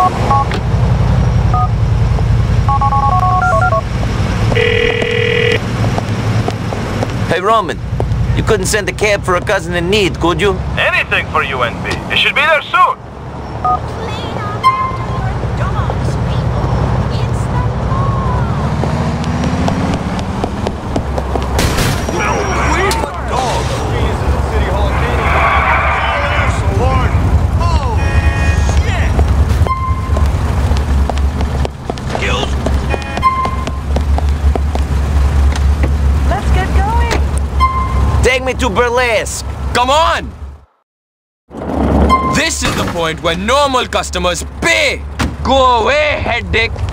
Hey, Roman, you couldn't send a cab for a cousin in need, could you? Anything for UNP. It should be there soon. Clean up after your dogs, people. It's the Let's get going. Take me to Burlesque. Come on! This is the point where normal customers pay! Go away, head dick.